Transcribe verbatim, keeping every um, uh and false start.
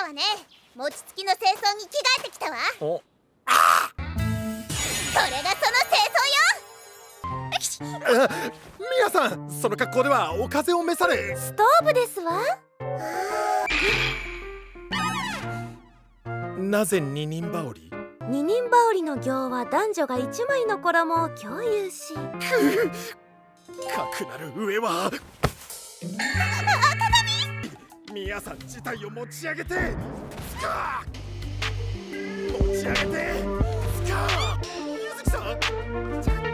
わね。餅つきの清掃に着替えてきたわ。 おああ、それがその清掃よ。 ミヤさん、その格好ではお風邪を召され。 ストーブですわ。 なぜ二人羽織？ 二人羽織の行は男女が一枚の衣を共有し。 かくなる上は赤髪。 ミヤさん自体を持ち上げてスカー持ち上げてスカー。ゆずきさん、